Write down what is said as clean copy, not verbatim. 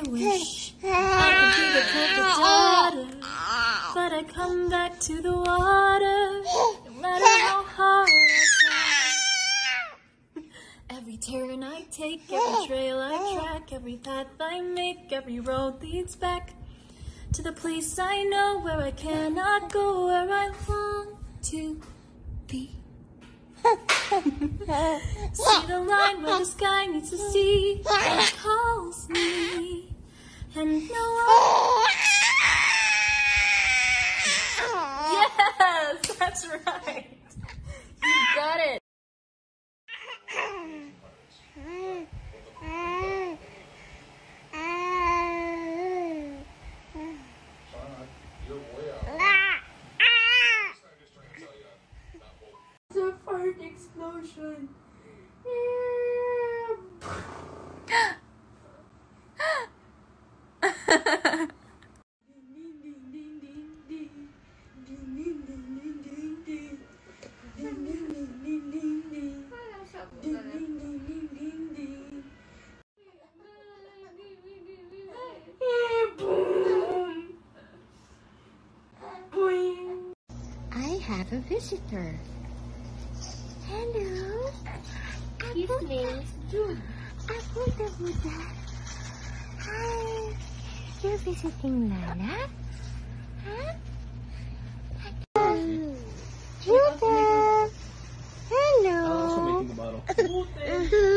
wish I could be the perfect daughter, but I come back to the water, no matter how hard I try. Every turn I take, every trail I track, every path I make, every road leads back to the place I know where I cannot go, where I long to be. See the line where the sky meets the sea, and it calls me, and no one... Yes, that's right. You got it. It's a fart explosion. I have a visitor. Hello. His name is June. Abuda. Hi. You're visiting Nana? Huh? Judah. Hello. I'm also making the bottle.